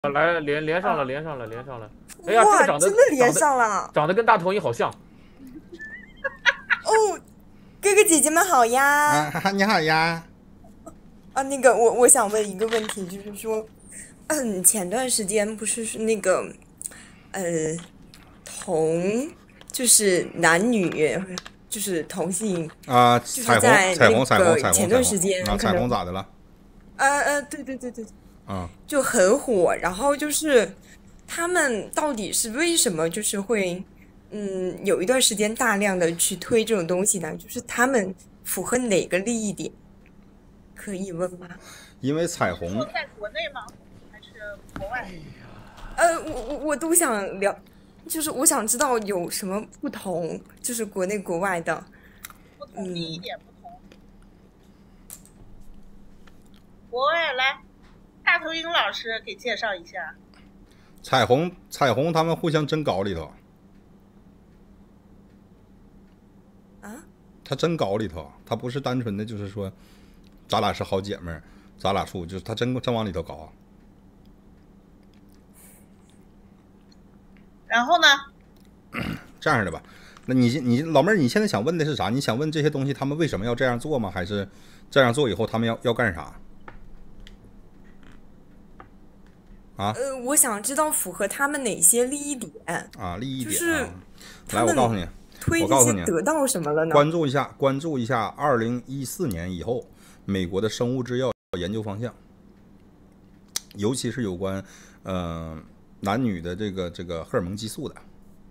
来连上了，连上了，连上了。哎呀，这哇， 个长得真的连上了！ 长得跟大头鹰好像。 哦，哥哥姐姐们好呀！ 啊，你好呀。 啊，那个我想问一个问题，就是说，前段时间不是那个，呃，同就是男女就是同性啊， 就是彩在那虹个前段时间啊，彩可能虹咋的了？ 对对对对， 啊， 就很火。然后就是他们到底是为什么就是会有一段时间大量的去推这种东西呢？就是他们符合哪个利益点？可以问吗？ 因为彩虹在国内吗？还是国外？ 我都想聊，就是我想知道有什么不同，就是国内国外的。 不同利益点不同。国外来，大头鹰老师给介绍一下。 彩虹他们互相真搞里头啊？ 他真搞里头，他不是单纯的就是说咱俩是好姐妹儿，咱俩处，就是他真往里头搞。 然后呢？ 这样的吧，那你老妹儿，你现在想问的是啥？你想问这些东西他们为什么要这样做吗？还是这样做以后他们要干啥？啊？ 我想知道符合他们哪些利益点啊，利益点、啊。 就是来，我告诉你， 推这些得到什么了呢？ 关注一下2014年以后美国的生物制药研究方向，尤其是有关男女的这个荷尔蒙激素的，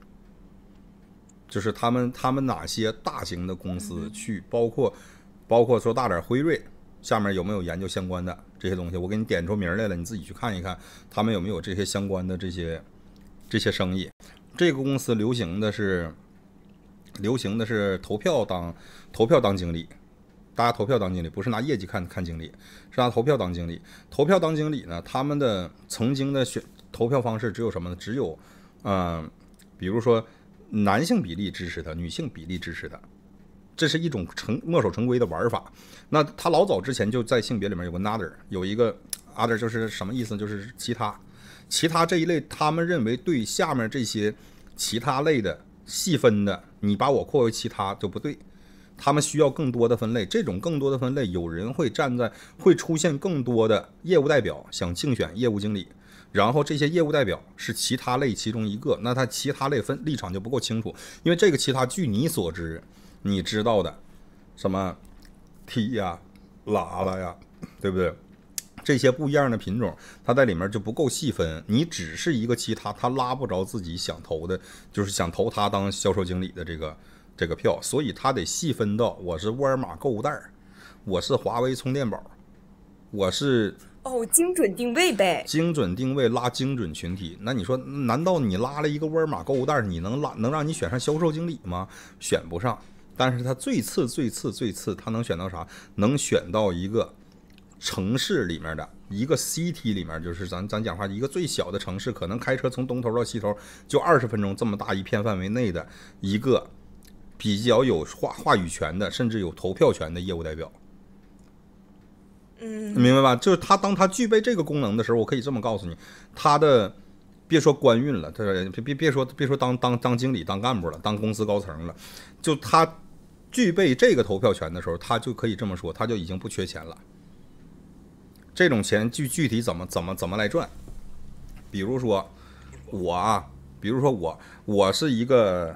就是他们哪些大型的公司去，包括说大点辉瑞下面有没有研究相关的这些东西，我给你点出名来了，你自己去看一看，他们有没有这些相关的这些生意。这个公司流行的是投票当经理，大家投票当经理，不是拿业绩看经理，是拿投票当经理。投票当经理呢，他们的曾经的投票方式只有什么呢？只有比如说男性比例支持他，女性比例支持他，这是一种墨守成规的玩法。那他老早之前就在性别里面有个 other， 有一个 other 就是什么意思？就是其他这一类，他们认为对下面这些其他类的细分的，你把我扩为其他就不对，他们需要更多的分类。这种更多的分类，有人会出现更多的业务代表想竞选业务经理，然后这些业务代表是其他类其中一个，那他其他类立场就不够清楚，因为这个其他据你所知你知道的什么 T 呀、喇叭呀，对不对？这些不一样的品种，它在里面就不够细分。你只是一个其他，他拉不着自己想投的，就是想投他当销售经理的这个票，所以他得细分到我是沃尔玛购物袋，我是华为充电宝，我是精准定位呗， 精准定位拉精准群体。那你说，难道你拉了一个沃尔玛购物袋，你能让你选上销售经理吗？选不上。但是他最次，他能选到啥？能选到一个城市里面的一个 city 里面，就是咱讲话一个最小的城市，可能开车从东头到西头就20分钟这么大一片范围内的一个比较有话语权的，甚至有投票权的业务代表。明白吧？就是当他具备这个功能的时候，我可以这么告诉你，他的别说官运了，他别说当经理、当干部了，当公司高层了，就他具备这个投票权的时候，他就可以这么说，他就已经不缺钱了。这种钱具体怎么来赚？比如说我是一个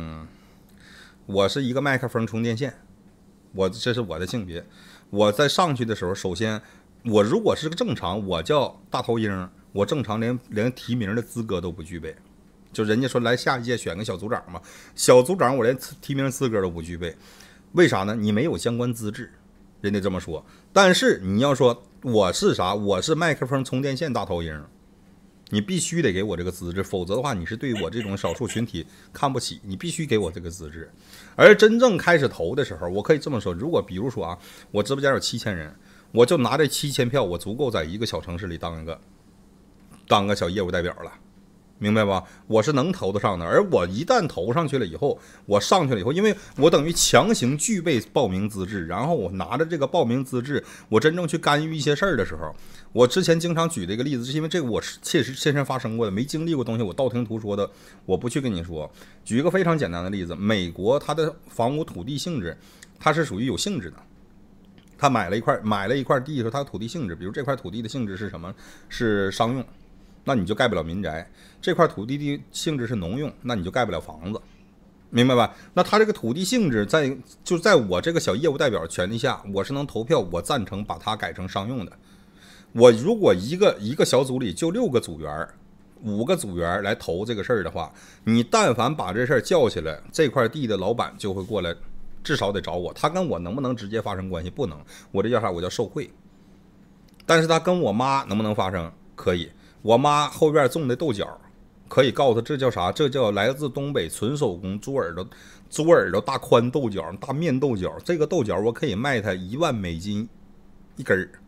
麦克风充电线，这是我的性别。我在上去的时候，首先我如果是个正常，我叫大头鹰，我正常连提名的资格都不具备。就人家说来下一届选个小组长嘛，小组长我连提名资格都不具备，为啥呢？你没有相关资质，人家这么说。但是你要说我是啥？我是麦克风充电线大头鹰，你必须得给我这个资质，否则的话你是对我这种少数群体看不起，你必须给我这个资质。而真正开始投的时候，我可以这么说，如果比如说我直播间有7000人，我就拿这7000票，我足够在一个小城市里当个小业务代表了。 明白吧？我是能投得上的，而我一旦投上去了以后，我上去了以后，因为我等于强行具备报名资质，然后我拿着这个报名资质，我真正去干预一些事儿的时候，我之前经常举的一个例子，是因为这个我是切实亲身发生过的，没经历过东西，我道听途说的，我不去跟你说。举一个非常简单的例子，美国它的房屋土地性质，它是属于有性质的。他买了一块地的时候，它的土地性质，比如这块土地的性质是什么？是商用，那你就盖不了民宅；这块土地的性质是农用，那你就盖不了房子，明白吧？那它这个土地性质在我这个小业务代表权利下，我是能投票，我赞成把它改成商用的。我如果一个小组里就6个组员，5个组员来投这个事儿的话，你但凡把这事儿叫起来，这块地的老板就会过来。至少得找我，他跟我能不能直接发生关系？不能，我这叫啥？我叫受贿。但是他跟我妈能不能发生？可以。我妈后边种的豆角，可以告诉他这叫啥？这叫来自东北纯手工猪耳朵大宽豆角、大面豆角。这个豆角我可以卖他1万美金一根儿，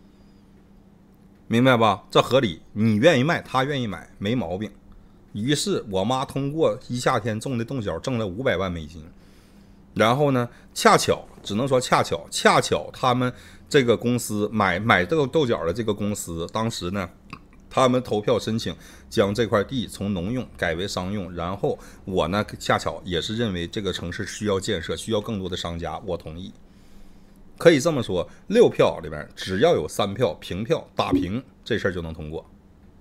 明白吧？这合理，你愿意卖，他愿意买，没毛病。于是我妈通过一夏天种的豆角挣了500万美金。然后呢，恰巧他们这个公司买这个豆角的这个公司，当时呢，他们投票申请将这块地从农用改为商用。然后我呢，恰巧也是认为这个城市需要建设，需要更多的商家，我同意。可以这么说，6票里面只要有3票平票打平，这事儿就能通过。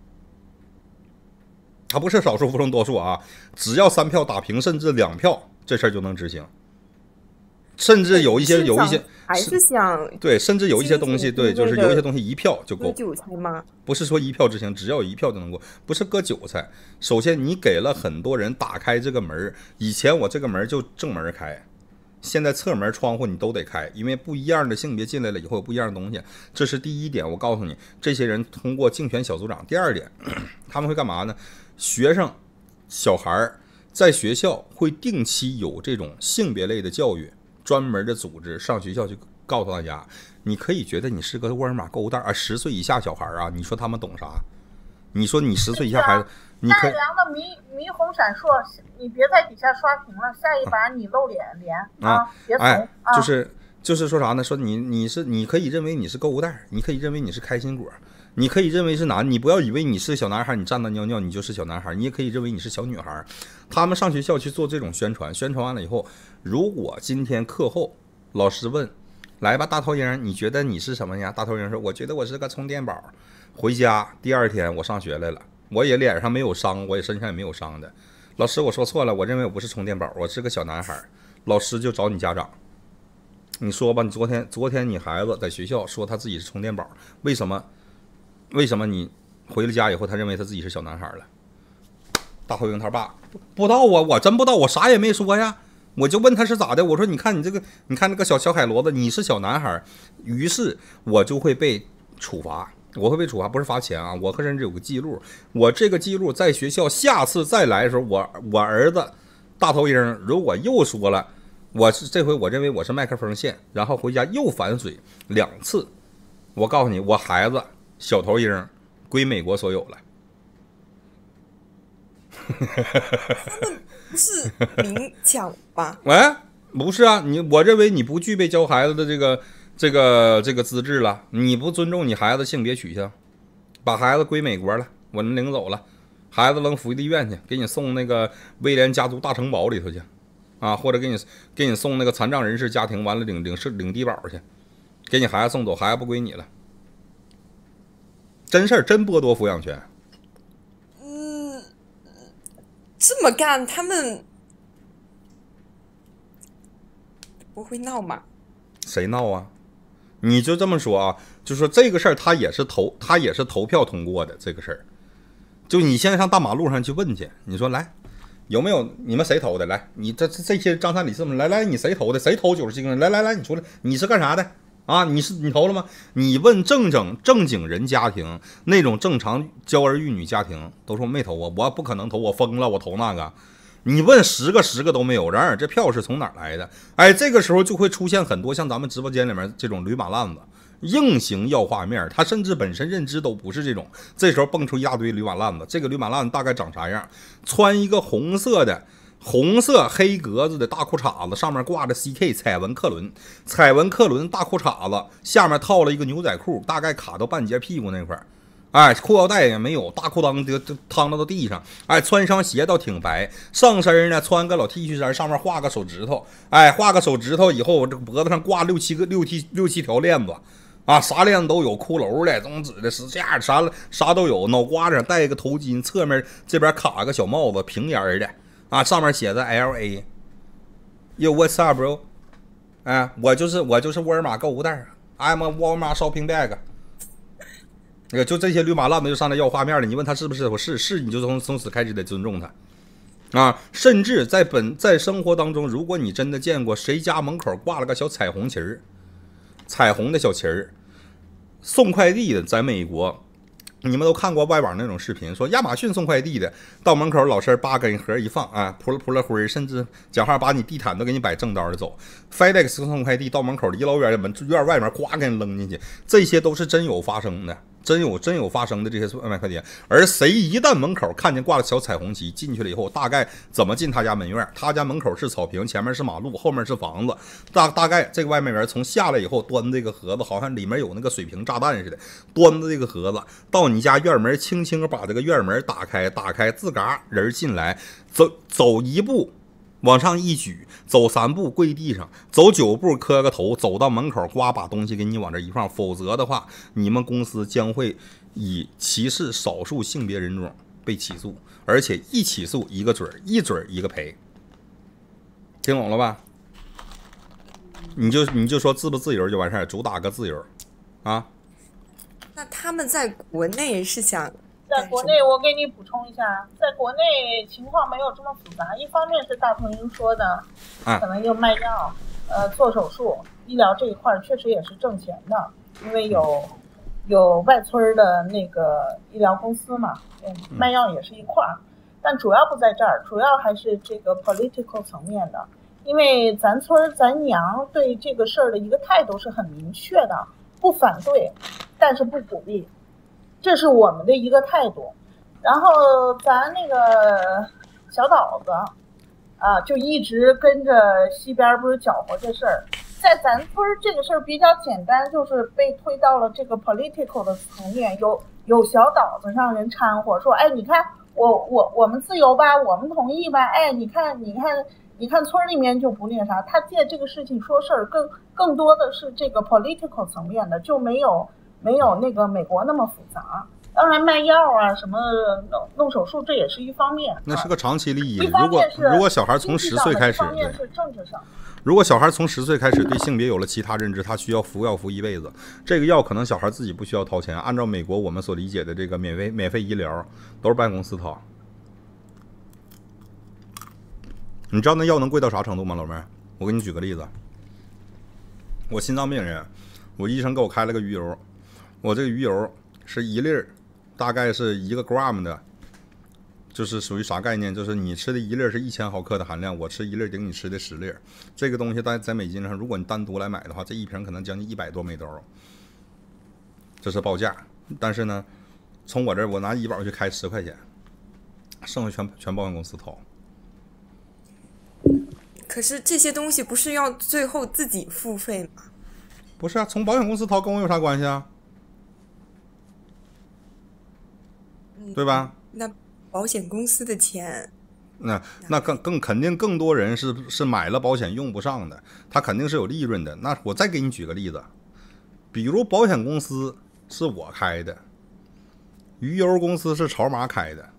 它不是少数服从多数啊，只要3票打平，甚至2票，这事儿就能执行。甚至有一些还是想对，甚至有一些东西对，就是有一些东西1票就够。 割韭菜吗？ 不是说1票执行，只要有1票就能过，不是割韭菜。首先你给了很多人打开这个门，以前我这个门就正门开，现在侧门窗户你都得开，因为不一样的性别进来了以后有不一样的东西，这是第一点。我告诉你，这些人通过竞选小组长。第二点，他们会干嘛呢？学生小孩在学校会定期有这种性别类的教育。专门的组织上学校去告诉大家，你可以觉得你是个沃尔玛购物袋啊，10岁以下小孩啊，你说他们懂啥？你说你10岁以下孩子，你可以善良的霓虹闪烁，你别在底下刷屏了，下一把你露脸啊，别怂啊！ 就是说啥呢？说你可以认为你是购物袋，你可以认为你是开心果，你可以认为是男，你不要以为你是小男孩，你站那尿尿你就是小男孩，你也可以认为你是小女孩。他们上学校去做这种宣传，宣传完了以后，如果今天课后老师问，来吧，大头鹰，你觉得你是什么呀？大头鹰说，我觉得我是个充电宝。回家第2天我上学来了，我也脸上没有伤，我也身上也没有伤的。老师，我说错了，我认为我不是充电宝，我是个小男孩。老师就找你家长，你说吧，你昨天你孩子在学校说他自己是充电宝，为什么你回了家以后他认为他自己是小男孩了？大头鹰他爸不知道啊，我真不知道，我啥也没说呀，我就问他是咋的，我说你看那个小海螺子，你是小男孩，于是我就会被处罚，不是罚钱啊，我甚至有个记录，我这个记录在学校下次再来的时候，我儿子大头鹰如果又说了，这回我认为我是麦克风线，然后回家又反水2次，我告诉你，我孩子小头鹰归美国所有了。 不是明抢吧？ 哎，不是啊，我认为你不具备教孩子的这个资质了，你不尊重你孩子性别取向，把孩子归美国了，我能领走了，孩子扔福利院去，给你送那个威廉家族大城堡里头去，啊，或者给你送那个残障人士家庭，完了领低保去，给你孩子送走，孩子不归你了，真事儿，真剥夺抚养权。 这么干，他们不会闹吗？ 谁闹啊？你就这么说啊？就说这个事儿，他也是投票通过的这个事儿。就你现在上大马路上去问去，你说来，有没有你们谁投的？来，你这些张三李四们，来，你谁投的？谁投97个人？来，你出来，你是干啥的？啊，你投了吗？你问正经人家庭，那种正常教儿育女家庭，都说没投啊，我不可能投，我疯了，我投那个。你问10个都没有，然而这票是从哪儿来的？哎，这个时候就会出现很多像咱们直播间里面这种驴马烂子， 硬性要画面，他甚至本身认知都不是这种。这时候蹦出一大堆驴马烂子，这个驴马烂子大概长啥样？穿一个红色黑格子的大裤衩子，上面挂着 CK 彩纹克伦大裤衩子，下面套了一个牛仔裤，大概卡到半截屁股那块儿。哎，裤腰带也没有，大裤裆就趟到地上。哎，穿上鞋倒挺白，上身呢穿个老 T 恤衫，上面画个手指头。哎，画个手指头以后，这个脖子上挂六七条链子，啊，啥链子都有，骷髅的、中指的、十下啥都有。脑瓜子上戴一个头巾，侧面这边卡个小帽子，平沿的，啊，上面写着 LA。Yo, what's up, bro？ 哎，我就是沃尔玛购物袋 ，I'm a Walmart shopping bag。就这些驴马烂子就上来要画面了，你问他是不是？我是，你就从此开始得尊重他，啊！甚至在生活当中，如果你真的见过谁家门口挂了个小彩虹旗儿，彩虹的小旗儿，送快递的，在美国，你们都看过外网那种视频，说亚马逊送快递的到门口老师8根盒一放啊，扑了灰，甚至讲话把你地毯都给你摆正道的走。FedEx 送快递到门口离老远院外面呱给你扔进去，这些都是真有发生的。真有发生的这些外卖快递，而谁一旦门口看见挂了小彩虹旗，进去了以后，大概怎么进他家门院？他家门口是草坪，前面是马路，后面是房子。大概这个外卖员从下来以后，端这个盒子，好像里面有那个水平炸弹似的，端着这个盒子到你家院门，轻轻把这个院门打开，自个儿人进来，走一步。往上一举，走3步跪地上，走9步磕个头，走到门口呱把东西给你往这一放，否则的话，你们公司将会以歧视少数性别人种被起诉，而且一起诉一个准，一准一个赔。听懂了吧？你就说自不自由就完事儿，主打个自由啊。 那他们在国内是想？ 在国内，我给你补充一下，在国内情况没有这么复杂。一方面是大鹏英说的，可能又卖药，做手术，医疗这一块确实也是挣钱的，因为有外村的那个医疗公司嘛，卖药也是一块儿。但主要不在这儿，主要还是这个 political 层面的，因为咱村咱娘对这个事儿的一个态度是很明确的，不反对，但是不鼓励。这是我们的一个态度，然后咱那个小岛子，就一直跟着西边不是搅和这事儿，在咱村这个事儿比较简单，就是被推到了这个 political 的层面，有小岛子让人掺和，说，哎，你看我们自由吧，我们同意吧，哎，你看村里面就不那啥，他借这个事情说事儿，更多的是这个 political 层面的，就没有那个美国那么复杂。当然卖药啊，什么弄手术，这也是一方面。 那是个长期利益。 如果小孩从10岁开始， 是政治上。 如果小孩从10岁开始对性别有了其他认知，他需要服药服一辈子。这个药可能小孩自己不需要掏钱，按照美国我们所理解的这个免费医疗，都是办公司掏。你知道那药能贵到啥程度吗，老妹儿？我给你举个例子。我心脏病人，我医生给我开了个鱼油。我这个鱼油是1粒，大概是1个 gram 的，就是属于啥概念？就是你吃的1粒是1000毫克的含量，我吃1粒顶你吃的10粒。这个东西在美金上，如果你单独来买的话，这一瓶可能将近100多美刀，这是报价。但是呢，从我这儿我拿医保去开10块钱，剩下全保险公司掏。 可是这些东西不是要最后自己付费吗？ 不是啊，从保险公司掏跟我有啥关系啊？对吧？ 那保险公司的钱， 那更肯定更多人是买了保险用不上的，他肯定是有利润的。那我再给你举个例子，比如保险公司是我开的，鱼油公司是潮妈开的，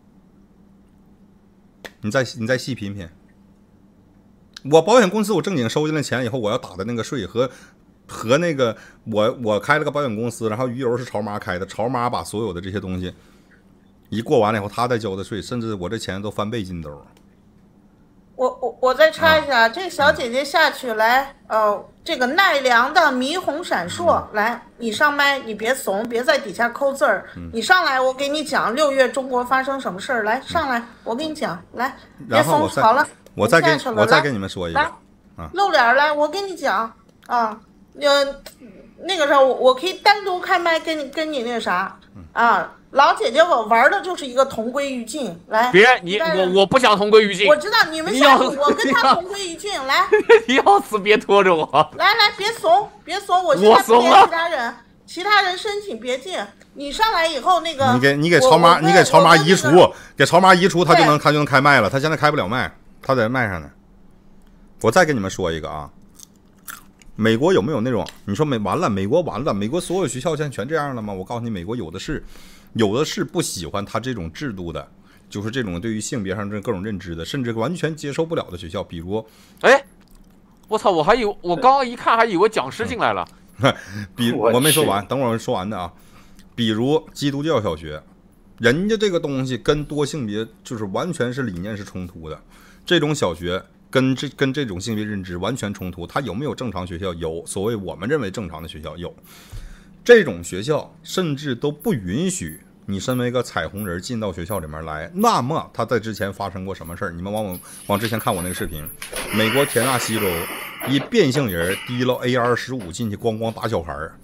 你再细品品。我保险公司我正经收进来钱以后，我要打的那个税和那个我开了个保险公司，然后鱼油是潮妈开的，潮妈把所有的这些东西一过完了以后，他再交的税，甚至我这钱都翻倍进兜。 我再插一下，这小姐姐下去来，这个奈良的霓虹闪烁，来，你上麦，你别怂，别在底下抠字儿，你上来，我给你讲6月中国发生什么事儿，来上来，我给你讲，来，别怂，好了， 我再给你们说一个， 露脸来，我给你讲啊， 那个时候我可以单独开麦跟你那个啥啊，老姐姐我玩的就是一个同归于尽，来， 别你我不想同归于尽， 我知道你们想我跟他同归于尽，来， 你要死别拖着我， 来别怂，我现在不连其他人申请别进，你上来以后那个你给超妈移除，给超妈移除，他就能开麦了，他现在开不了麦，他在麦上呢。我再跟你们说一个啊。美国有没有那种你说美国完了，美国所有学校现在全这样了吗？我告诉你，美国有的是不喜欢他这种制度的，就是这种对于性别上这各种认知的，甚至完全接受不了的学校，比如， 哎，我操，我刚刚一看还以为讲师进来了， 我没说完，等会儿说完的啊。比如基督教小学，人家这个东西跟多性别就是完全是理念是冲突的，这种小学。跟这种性别认知完全冲突，它有没有正常学校？有，所谓我们认为正常的学校有，这种学校甚至都不允许你身为一个彩虹人进到学校里面来。那么他在之前发生过什么事儿？你们往之前看我那个视频，美国田纳西州一变性人提了 AR-15进去，咣咣打小孩儿。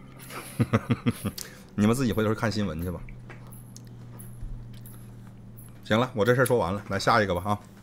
你们自己回头看新闻去吧。行了，我这事儿说完了，来下一个吧啊。